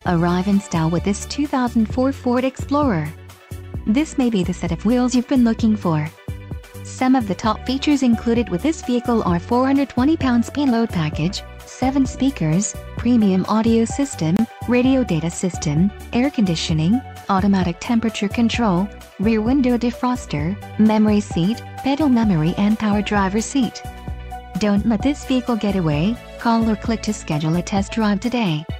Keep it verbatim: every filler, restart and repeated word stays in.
Arrive in style with this two thousand four Ford Explorer. This may be the set of wheels you've been looking for. Some of the top features included with this vehicle are four hundred twenty pounds payload package, seven speakers, premium audio system, radio data system, air conditioning, automatic temperature control, rear window defroster, memory seat, pedal memory and power driver seat. Don't let this vehicle get away. Call or click to schedule a test drive today.